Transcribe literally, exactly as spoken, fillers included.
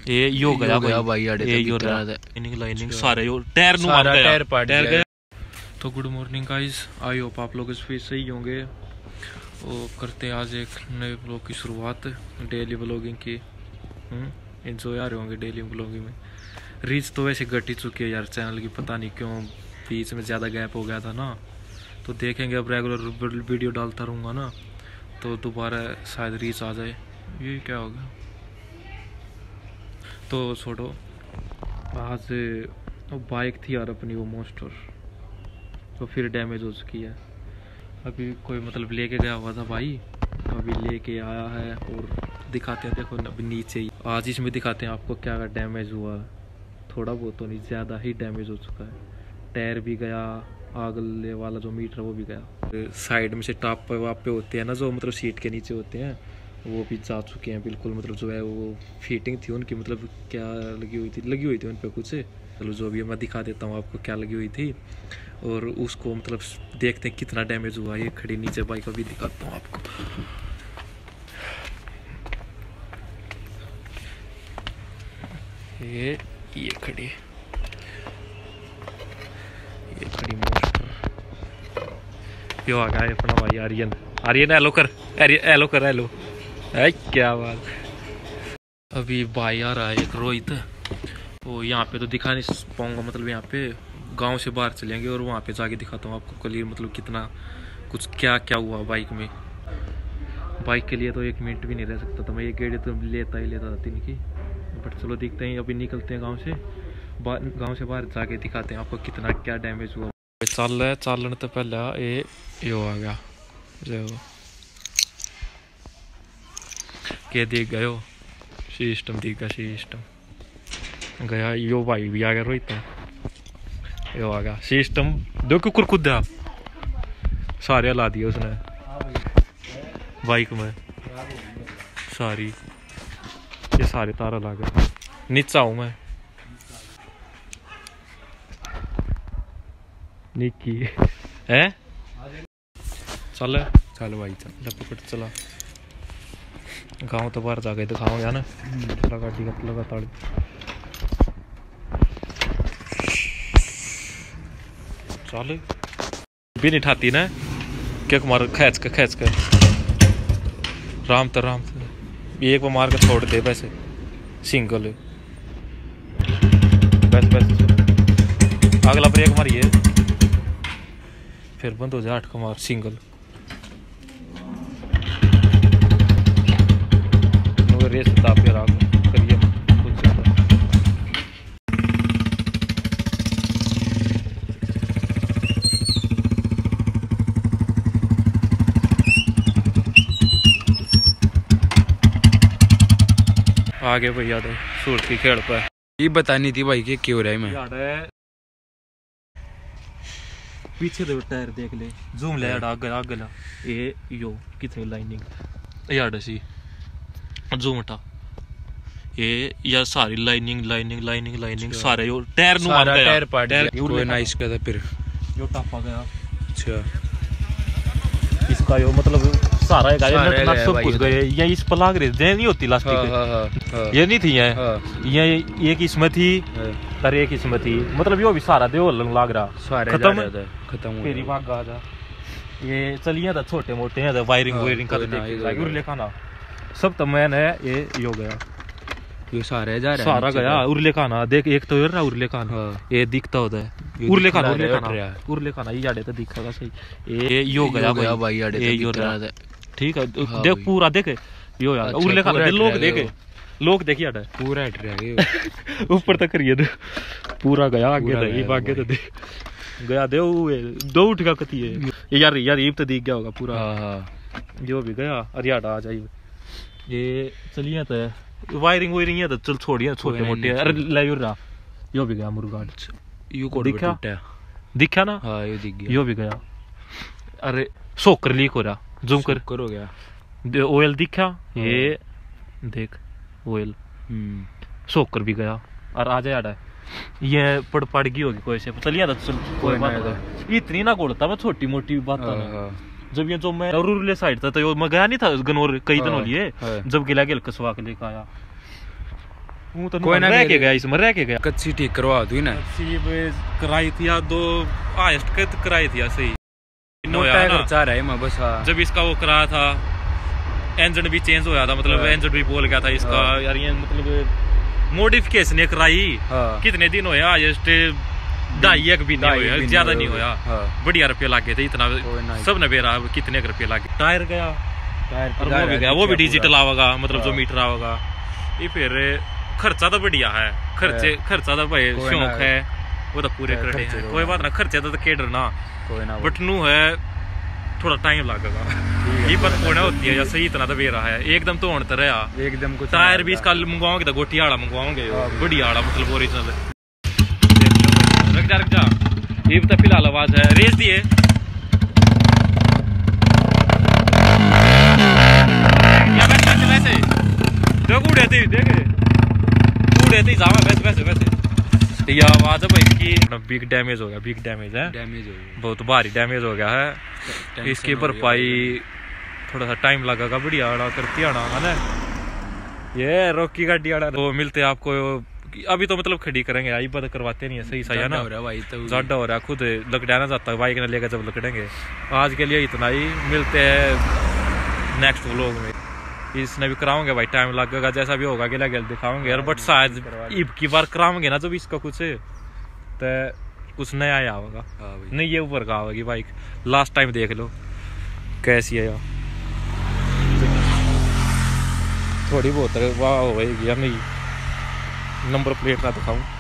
ये यो गया गया भाई ये यो लाइनिंग लाइनिंग सारे यो टायर नु मार गया टायर पार्ट गया। तो good morning guys, I hope आप लोग इस पे सही होंगे। वो करते हैं आज एक नए ब्लॉग की शुरुआत, डेली ब्लॉगिंग की। एंजॉय आ रहे होंगे डेली ब्लॉगिंग में। रीच तो वैसे घट ही चुकी है यार चैनल की, पता नहीं क्यों बीच में ज़्यादा गैप हो गया था ना। तो देखेंगे अब रेगुलर वीडियो डालता रहूँगा ना तो दोबारा शायद रीच आ जाए। ये क्या हो गया तो छोड़ो। आज बाइक थी यार अपनी वो मोस्टर, तो फिर डैमेज हो चुकी है। अभी कोई मतलब लेके गया हुआ था भाई, अभी लेके आया है और दिखाते हैं। देखो अभी नीचे ही आज इसमें दिखाते हैं आपको क्या डैमेज हुआ। थोड़ा बहुत तो नहीं, ज़्यादा ही डैमेज हो चुका है। टायर भी गया, आगले वाला जो मीटर वो भी गया। साइड में से टॉप पे वाप पे होते हैं ना जो मतलब सीट के नीचे होते हैं, वो भी जा चुके हैं बिल्कुल। मतलब जो है वो फिटिंग थी उनकी, मतलब क्या लगी हुई थी लगी हुई थी उन पर कुछ। चलो जो भी मैं दिखा देता हूँ आपको क्या लगी हुई थी और उसको मतलब देखते हैं कितना डैमेज हुआ। ये खड़ी नीचे बाइक अभी दिखाता हूँ आपको। ये ये खड़ी ये खड़ी मोस्टर। यो आ गया अपना भाई आर्यन। आर्यन हेलो कर, हेलो कर, हेलो। है क्या बात। अभी भाई आ रहा है एक रोहित। वो यहाँ पे तो दिखा नहीं पाऊंगा, मतलब यहाँ पे गांव से बाहर चलेंगे और वहाँ पे जाके दिखाता हूँ आपको क्लियर मतलब कितना कुछ क्या क्या हुआ बाइक में। बाइक के लिए तो एक मिनट भी नहीं रह सकता था मैं, ये गाड़ी तो लेता ही लेता था तीन की। बट चलो देखते हैं, अभी निकलते हैं गाँव से गाँव से बाहर जाके दिखाते हैं आपको कितना क्या डैमेज हुआ। चल रहा है चलने तो पहले ये यो आ गया जो के दिख गयो सिस्टम दिख गया सिस्टम गया। यो भाई भी आ गया रोहित, यो आ गया सिस्टम। दो कुकुर खुदा सारे ला दिए उसने बाइक में सारी, ये सारे तारा ला गए। नीचा हूँ मैं निकी है। चल चल भाई चल पकड़ चला गाँव तो बाहर जाके दिखाओ यार ना। लगा ठीक है लगा ताड़ी चल भी नहीं ठाती ना क्या मार खैच कर खैच कर राम तो राम एक बार मार कर छोड़ दे वैसे सिंगल बस बस। अगला ब्रेक मारिए फिर बंद हो जाए। आठ का मार सिंगल रेस तापे राग करिए कुछ ज्यादा। आगे भैया तो सूरत की खेड़ पर ये बतानी थी भाई कि क्यों रहा है मैं पीछे दे टायर देख ले, जूम ले आग आग ला ये यो कितनी लाइनिंग यार सी जूम हटा ये यार सारी लाइनिंग लाइनिंग लाइनिंग लाइनिंग सारे यो टायर नु मार गया टायर पार्ट कोई ना इसका था फिर यो टापा गया। अच्छा इसका यो मतलब सारा है गाइस नट नट सब कुछ गए। ये इस पर लाग रही है नहीं होती प्लास्टिक, ये नहीं थी ये ये एक इसमें थी तर एक इसमें थी, मतलब यो भी सारा दे लाग रहा खत्म खत्म फिर भाग आ जा। ये चलिए था छोटे मोटे हैं वायरिंग वायरिंग का उरले खाना सब तो मैन है। ये यो गया ये सारे जा रहा सारा गया उरले खाना देख एक तो रहा उरले खाना ये दिखता होता है उरले खाना उरले खाना उरले खाना ये जाड़े तो दिखेगा सही। ये यो गया गया भाई ये यो ठीक है देख पूरा देख यो यार उरले खाना लोग देखे लोग देखिए यार पूरा हट रहा है ऊपर तक करिए पूरा गया आगे आगे तो दे गया दे दो उठ का कती है यार यार ये तो दिख गया होगा पूरा। यो भी गया अरियाडा आ जाइए। ये चलिए तो वायरिंग वायरिंग है तो चल छोड़िए छोटे मोटे। अरे ले रहा यो भी गया मुर्गा यू को दिखा दिखा ना। हाँ ये दिख गया यो भी गया। अरे सोकर लीक हो रहा जूम कर कर हो गया। ऑयल दिखा ये देख ऑयल सोकर भी गया और आ जाए ये पड़ पड़ गई होगी कोई से चलिए तो चल कोई बात इतनी ना गोड़ता मैं छोटी मोटी बात जब ये जो मैं रूरल साइड था तो मैं गया नहीं था गनौर कई दिनों लिए जब गिला गिल कसवा के लेकर आया हूं तो कोई ना रह के गया इसमें रह के गया कच्ची ठीक करवा दू ना सी कराई थी या दो हाईएस्ट कत कराई थी ऐसे ही मोटा खर्चा रहा है मैं बस। हाँ। जब इसका वो कराया था इंजन भी चेंज होया था मतलब इंजन भी बोल गया था इसका यार ये मतलब मॉडिफिकेशन कराई कितने दिन होया हाईएस्ट ढाई एक भी नहीं होया ज्यादा नहीं होया बढ़िया रुपये लागे थे इतना सब ने बेरा कितने रुपये लागे टायर गया और वो भी गया वो भी डिजिटल आवेगा मतलब जो मीटर आवेगा ये फिर खर्चा तो बढ़िया है खर्चे खर्चा तो भाई शौक है वो तो पूरे करने हैं कोई बात ना खर्चे तो केडर ना बट नू है थोड़ा टाइम लगेगा ये बात होना होती है या सही इतना तो बेरा है एकदम तो होने रहा एकदम कुछ टायर भी इसका मंगवाओगे तो गोटी आड़ा मंगवाओगे बढ़िया आड़ा मतलब ओरिजिनल रख जा रख जा ये तो फिलहाल आवाज है रेस दिए वैसे देखो उड़े देखे उड़े जावा वैसे वैसे वैसे ये आवाज है भाई इसकी बिग डैमेज हो गया बिग डैमेज है डैमेज हो गया बहुत भारी डैमेज हो गया है इसकी भरपाई थोड़ा सा टाइम लगेगा बढ़िया आड़ा करती आना है ना ये रॉकी गाड़ी आड़ा तो मिलते आपको अभी तो मतलब खड़ी करेंगे आई बात करवाते नहीं है सही सही है ना ज्यादा हो रहा है खुद लकड़ाना जाता है बाइक ने लेकर जब लकड़ेंगे आज के लिए इतना ही मिलते हैं नेक्स्ट व्लॉग में इसने भी कराओगे भाई टाइम लगेगा जैसा भी होगा अगला गल दिखाओगे यार बट शायद ईब की बार कराओगे ना जब इसका कुछ तो कुछ नया ही आवेगा नहीं ये ऊपर का आवेगी बाइक लास्ट टाइम देख लो कैसी है यार थोड़ी बहुत वाह होगी या नहीं नंबर प्लेट ना दिखाऊं